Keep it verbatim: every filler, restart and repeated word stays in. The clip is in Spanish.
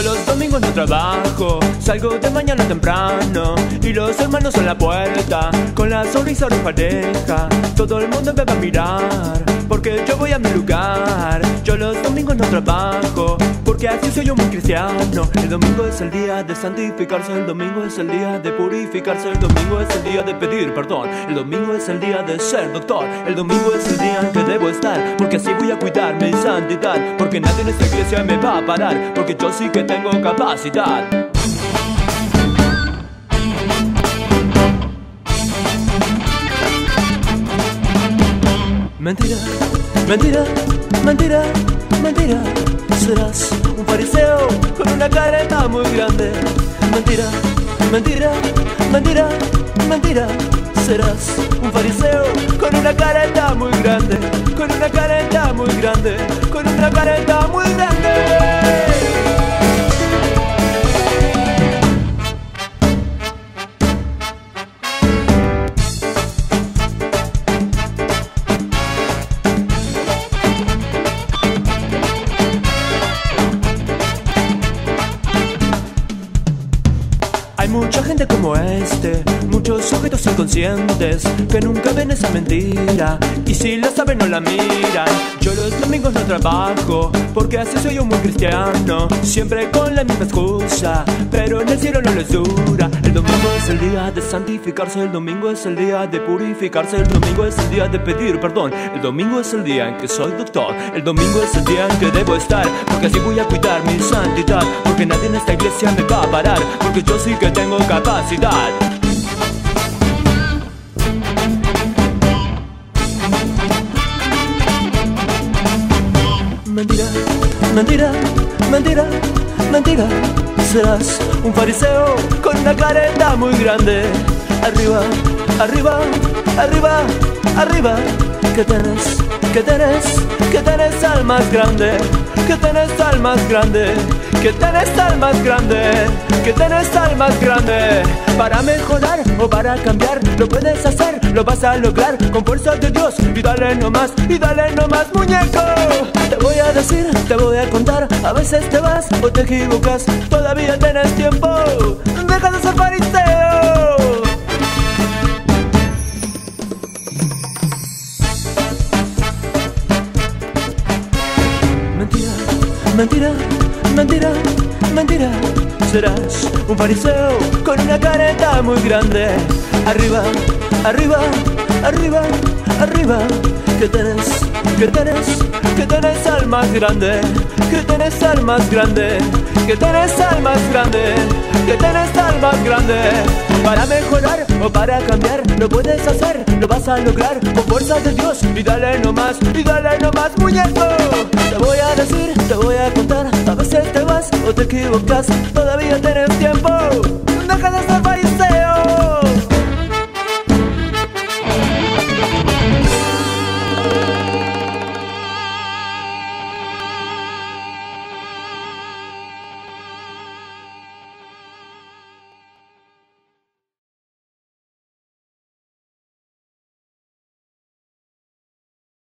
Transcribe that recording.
los domingos no trabajo, salgo de mañana temprano y los hermanos en la puerta con la sonrisa de pareja. Todo el mundo me va a mirar porque yo voy a mi lugar. Yo los domingos no trabajo porque así soy yo muy cristiano. El domingo es el día de santificarse, el domingo es el día de purificarse, el domingo es el día de pedir perdón, el domingo es el día de ser doctor, el domingo es el día en que debo estar, porque así voy a cuidar mi santidad, porque nadie en esta iglesia me va a parar, porque yo sí que tengo capacidad. Mentira, mentira, mentira, mentira. Serás un fariseo con una careta muy grande. Mentira, mentira, mentira, mentira. Serás un fariseo con una careta muy grande, con una careta muy grande, con una careta muy grande. Hay mucha gente como este, muchos sujetos inconscientes que nunca ven esa mentira y si la saben no la miran. Yo los domingos no trabajo porque así soy yo muy cristiano, siempre con la misma excusa, pero en el cielo no les dura. El domingo es el día de santificarse, el domingo es el día de purificarse, el domingo es el día de pedir perdón, el domingo es el día en que soy doctor, el domingo es el día en que debo estar, porque así voy a cuidar mi santidad, porque nadie en esta iglesia me va a parar, porque yo sí que tengo capacidad. Mentira, mentira, mentira, mentira. Serás un fariseo con una careta muy grande. Arriba, arriba, arriba, arriba. Que tenés, que tenés, que tenés al más grande, que tenés al más grande, que tenés al más grande, que tenés al más grande. Para mejorar o para cambiar, lo puedes hacer, lo vas a lograr con fuerza de Dios. Y dale nomás, y dale nomás, muñeco. Te voy a decir, te voy a contar, a veces te vas o te equivocas, todavía tenés tiempo, deja de ser fariseo. Mentira, mentira, mentira, mentira. Serás un fariseo con una careta muy grande. Arriba, arriba, arriba, arriba. Que tenés, que tenés, que tenés al más grande, que tenés al más grande, que tenés al más grande, que tenés al más grande. Para mejorar o para cambiar, lo puedes hacer, lo vas a lograr con fuerza de Dios. Y dale nomás, y dale nomás, muñeco. Te voy a decir, te voy a contar, a veces te vas o te equivocas, todavía tenés tiempo, deja de ser